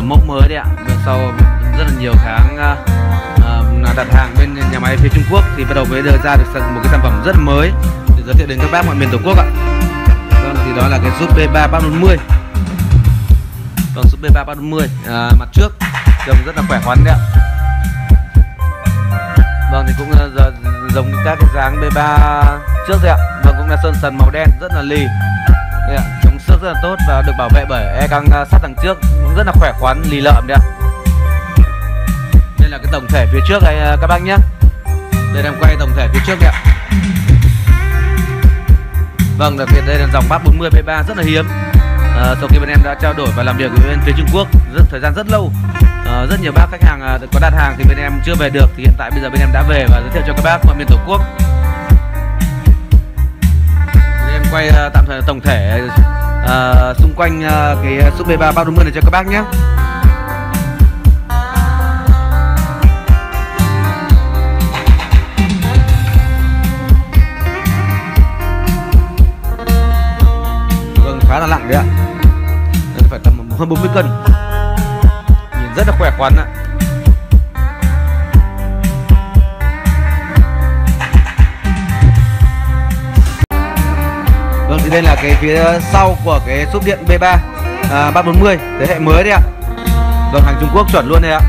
mẫu mới đấy ạ. Bên sau rất là nhiều tháng đặt hàng bên nhà máy phía Trung Quốc thì bắt đầu mới đưa ra được một cái sản phẩm rất là mới để giới thiệu đến các bác mọi miền Tổ quốc ạ. Vâng, thì đó là cái súp B3 340. Vâng, súp B3 340 mặt trước trông rất là khỏe khoắn đấy ạ. Vâng, thì cũng giống các cái dáng B3 trước đấy ạ. Vâng, cũng là sơn sần màu đen rất là lì đấy ạ, chống xước rất là tốt và được bảo vệ bởi e căng sắt đằng trước cũng rất là khỏe khoắn, lì lợm đấy ạ. Đây là cái tổng thể phía trước này các bác nhé. Đây em quay tổng thể phía trước đấy ạ. Vâng, đặc biệt đây là dòng 340 B3 rất là hiếm. Sau khi bên em đã trao đổi và làm việc với bên phía Trung Quốc thời gian rất lâu, rất nhiều bác khách hàng có đặt hàng thì bên em chưa về được, thì hiện tại bây giờ bên em đã về và giới thiệu cho các bác mọi miền Tổ quốc. Đây em quay tạm thời tổng thể xung quanh cái súp B3 340 này cho các bác nhé. Vâng, khá là nặng đấy ạ. Đây phải tầm hơn 40 cân. Nhìn rất là khỏe khoắn ạ. Vâng, thì đây là cái phía sau của cái súp điện B3 340 thế hệ mới đấy ạ. Vâng, hàng Trung Quốc chuẩn luôn đây ạ.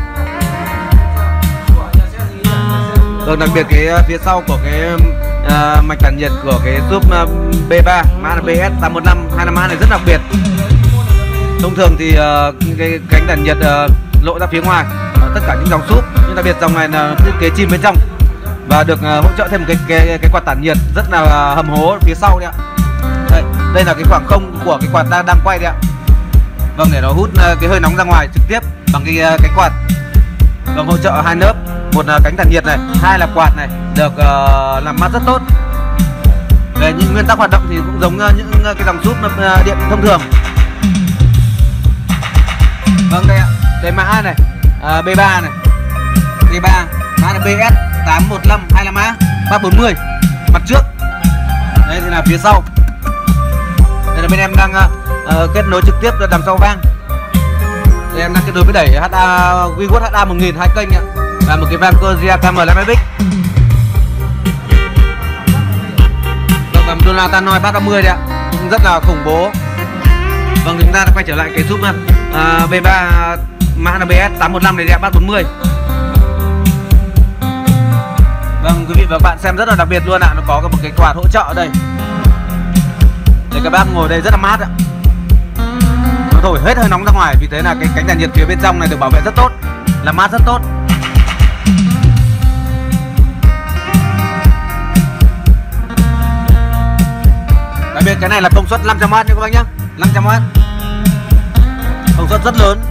Vâng, đặc biệt cái phía sau của cái mạch tản nhiệt của cái súp B3 mã là BS815 252 này rất đặc biệt. Thông thường thì cái cánh tản nhiệt lộ ra phía ngoài tất cả những dòng súp, nhưng đặc biệt dòng này là thiết kế chìm bên trong và được hỗ trợ thêm một cái quạt tản nhiệt rất là hầm hố phía sau đấy ạ. Đây là cái khoảng không của cái quạt đang quay đấy ạ. Vâng, để nó hút cái hơi nóng ra ngoài trực tiếp bằng cái quạt. Vâng, hỗ trợ hai lớp, một là cánh tản nhiệt này, hai là quạt này, được làm mát rất tốt. Về những nguyên tắc hoạt động thì cũng giống những cái dòng súp điện thông thường. Vâng, đây ạ, đây mã này, B3 này, B3 mã là BS815 25A 340 mặt trước. Đây thì là phía sau. Đây là bên em đang kết nối trực tiếp đằng sau vang. Đây em đang kết nối với đẩy WeWork HA 1000 hai kênh ạ, và một cái vang Cosia KM5X. Và một Donald Tannoy 350 đấy ạ, cũng rất là khủng bố. Vâng, chúng ta đã quay trở lại cái súp B3 mã là BS815 này đấy ạ, 340. Vâng, quý vị và các bạn xem rất là đặc biệt luôn ạ, nó có một cái quạt hỗ trợ ở đây. Để các bác ngồi đây rất là mát ạ. Nó thổi hết hơi nóng ra ngoài, vì thế là cái cánh tản nhiệt phía bên trong này được bảo vệ rất tốt, làm mát rất tốt. Đặc biệt cái này là công suất 500W nha các bác nhé, 500W. Công suất rất lớn.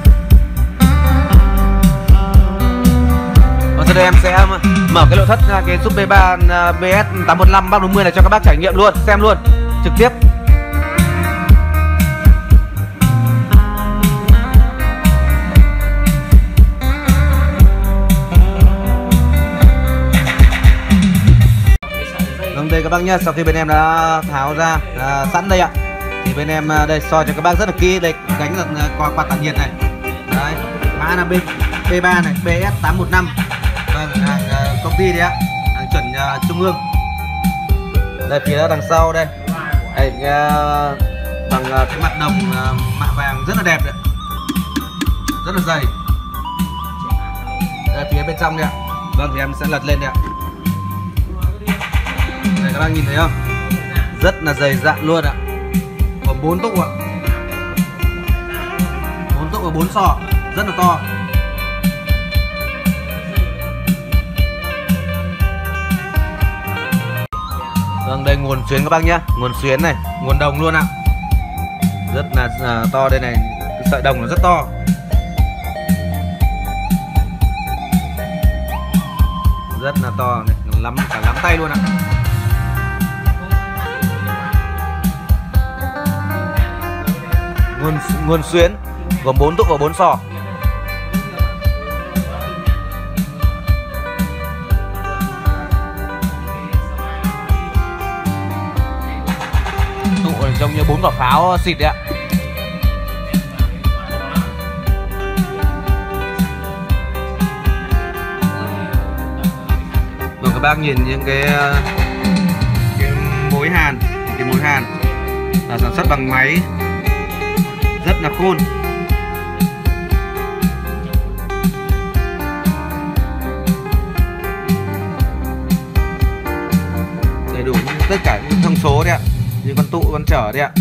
Và sau đây em sẽ mở cái nội thất cái súp B3 BS815 340 này cho các bác trải nghiệm luôn, xem luôn trực tiếp. Vâng, đây các bác nhé, sau khi bên em đã tháo ra sẵn đây ạ, thì bên em đây soi cho các bác rất là kỹ. Đây cánh là quạt tản nhiệt này, đấy, mã là B3 này, BS815. Vâng, hàng công ty đấy ạ, hàng chuẩn trung ương. Đây phía đằng sau đây, đây bằng cái mặt đồng mạ vàng rất là đẹp đấy, rất là dày. Đây phía bên trong đấy ạ. Vâng, thì em sẽ lật lên đấy ạ. Đây các bác nhìn thấy không, rất là dày dặn luôn ạ. Có 4 túc ạ, 4 túc và 4 sò, rất là to. Vâng, đây nguồn xuyến các bác nhé, nguồn xuyến này, nguồn đồng luôn ạ, rất là to. Đây này, cái sợi đồng nó rất to. Rất là to này, cả nắm tay luôn ạ. Nguồn xuyến gồm 4 túc và 4 sò. Tụ trông như 4 quả pháo xịt đấy ạ. bác nhìn những cái mối hàn, cái mối hàn là sản xuất bằng máy rất là khôn. Đầy đủ tất cả những thông số đấy ạ, như con tụ, con trở đấy ạ.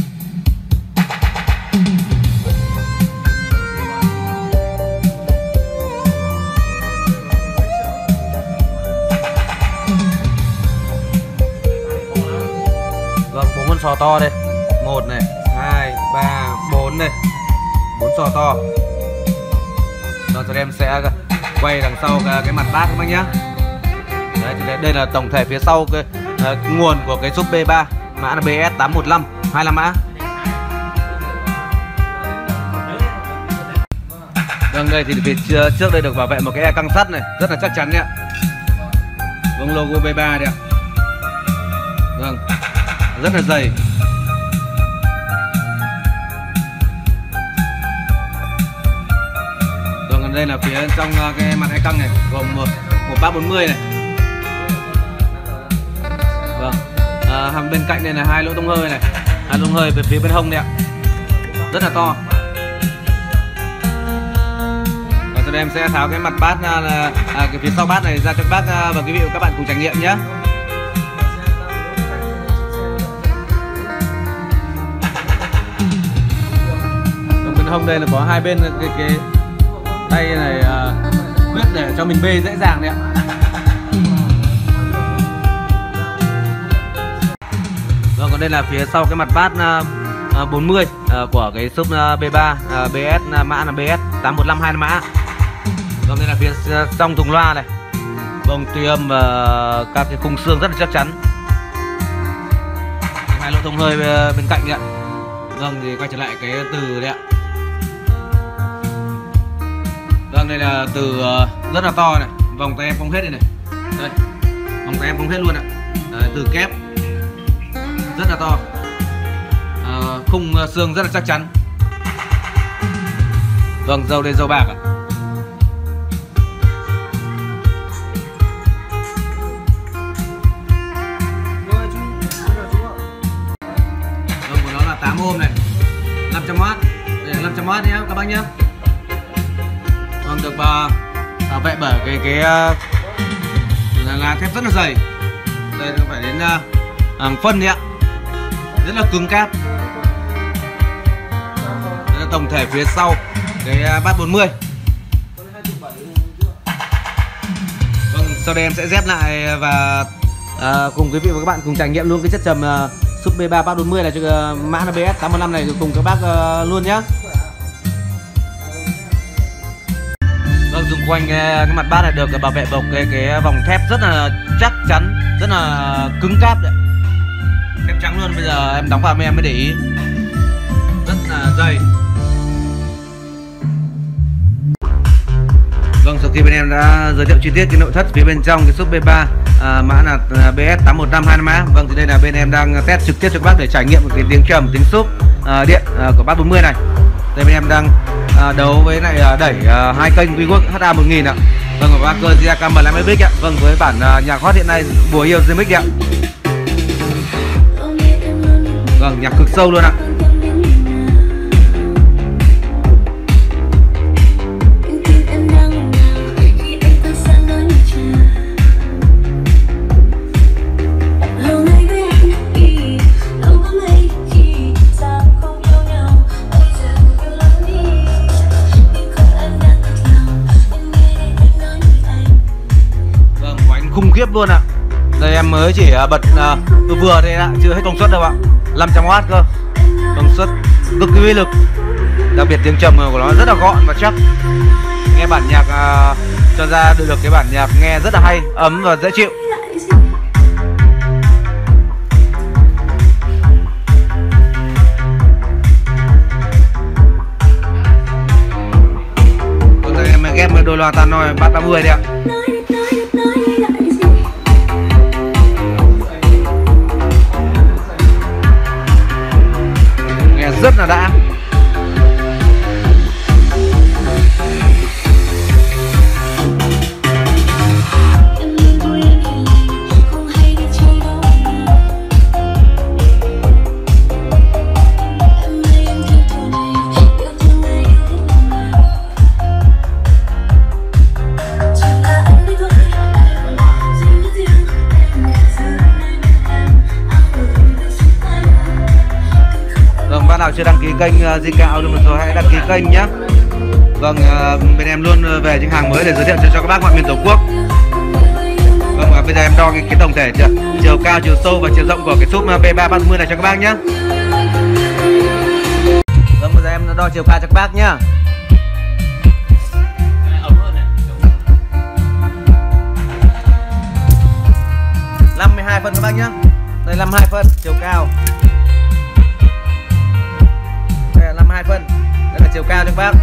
Vâng, 4 con sò to đây. 1 này, 2, 3, 4 đây. 4 sò to. Rồi sau đây em sẽ quay đằng sau cái mặt bát các bác nhá. Đấy, thì đây là tổng thể phía sau cái nguồn của cái súp B3, mã là BS815, 25 mã. Vâng, đây thì phía trước đây được bảo vệ một cái căng sắt này, rất là chắc chắn nhá. Vâng, logo B3 đây ạ. Vâng, rất là dày. Vâng, còn đây là phía trong cái mặt hai căng này gồm một bát 40 này. Vâng, hàng bên cạnh này là 2 lỗ thông hơi này, 2 lỗ thông hơi về phía bên hông đây ạ, rất là to. Và sau đây em sẽ tháo cái mặt bát là cái phía sau bát này ra cho các bác và quý vị và các bạn cùng trải nghiệm nhé. Hông đây là có hai bên cái tay này quyết để cho mình bê dễ dàng đấy ạ. Rồi còn đây là phía sau cái mặt bát 40 của cái súp B3 BS, mã là BS815, 2 mã. Rồi đây là phía trong thùng loa này, bông tùy âm và các cái khung xương rất là chắc chắn. 2 lỗ thông hơi bên cạnh đấy ạ. Vâng, thì quay trở lại cái từ đấy ạ. Vâng, đây là từ rất là to này, vòng tay em không hết đây này. Đây, vòng tay em không hết luôn ạ. Từ kép rất là to, khung xương rất là chắc chắn. Vâng, dầu đây dầu bạc ạ. Vâng, của nó là 8 ohm này, 500W. Đây là 500W nhé các bác nhé. Vâng, được bảo vệ bởi cái lá thép rất là dày. Đây nó phải đến hàng phân đấy ạ, rất là cứng cáp. Đây là tổng thể phía sau cái bát 40. Vâng, sau đây em sẽ dép lại và cùng quý vị và các bạn cùng trải nghiệm luôn cái chất trầm súp B3 bát 40 này, cho mã là BS815 này cùng các bác luôn nhé. Vâng, xung quanh cái mặt bát này được bảo vệ bọc cái vòng thép rất là chắc chắn, rất là cứng cáp đấy, thép trắng luôn. Bây giờ em đóng vào em mới để ý, rất là dày. Vâng, sau khi bên em đã giới thiệu chi tiết cái nội thất phía bên trong cái súp B3 mã là BS815, 2 mã. Vâng, thì đây là bên em đang test trực tiếp cho các bác để trải nghiệm cái tiếng trầm, tiếng súp điện của bát 40 này. Đây bên em đang đấu với lại đẩy 2 kênh VWorks HA1000 ạ. Vâng, và cơ Ziacam 15 mic ạ. Vâng, với bản nhạc hot hiện nay Bùa Yêu Remix ạ. Vâng, nhạc cực sâu luôn ạ. Khủng khiếp luôn ạ. Đây em mới chỉ bật vừa thôi ạ, chưa hết công suất đâu ạ. 500W cơ, công suất cực kỳ uy lực. Đặc biệt tiếng trầm của nó rất là gọn và chắc. Nghe bản nhạc cho ra được cái bản nhạc nghe rất là hay, ấm và dễ chịu. Còn đây em ghép đôi loa Tannoy bát 30 đấy ạ. Rất là đã. chưa đăng ký kênh Zika Auto rồi hãy đăng ký kênh nhé. Vâng, bên em luôn về những hàng mới để giới thiệu cho các bác mọi miền Tổ quốc. Vâng, bây giờ em đo cái tổng thể chiều cao, chiều sâu và chiều rộng của cái súp B3 350 này cho các bác nhé. Vâng, bây giờ em đo chiều cao cho các bác nhé. 52 phân các bác nhé. Đây 52 phân chiều cao. Đây là 52 phân. Đây là chiều cao cho các bác.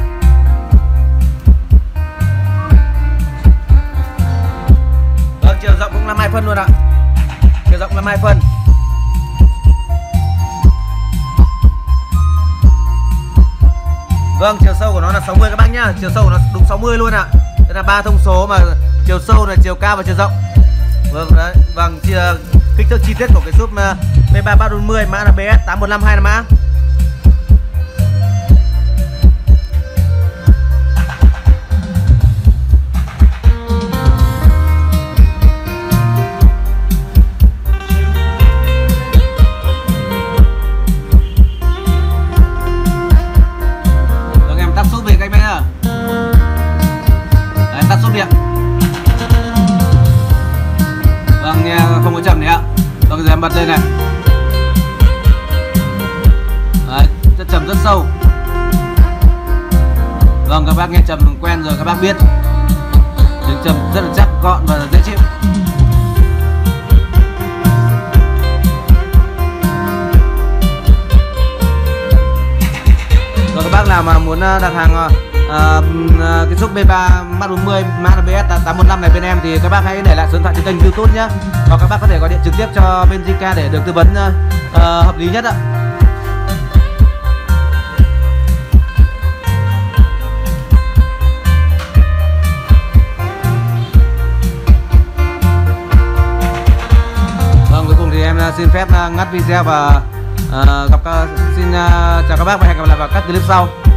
Vâng, chiều rộng cũng 52 phân luôn ạ. Chiều rộng 52 phân. Vâng, chiều sâu của nó là 60 các bác nhá. Chiều sâu của nó đúng 60 luôn ạ. Đây là 3 thông số mà chiều sâu là chiều cao và chiều rộng. Vâng, đấy. Vâng, kích thước chi tiết của cái súp B3 340 mã là BS 8152 là mã. Vâng, em tắt súp về các bác nhá. Đấy, tắt súp đi ạ. Vâng, nghe không có trầm đấy ạ. Vâng, giờ em bật lên này. Đấy, rất trầm rất sâu. Vâng, các bác nghe trầm quen rồi các bác biết. Tiếng trầm rất là chắc, gọn và dễ chịu. Rồi các bác nào mà muốn đặt hàng cái súp B3 340 mã là BS 815 này bên em thì các bác hãy để lại số điện thoại trên kênh YouTube nhé. Hoặc các bác có thể gọi điện trực tiếp cho bên Zika để được tư vấn hợp lý nhất ạ. Vâng, cuối cùng thì em xin phép ngắt video và xin chào các bác và hẹn gặp lại vào các clip sau.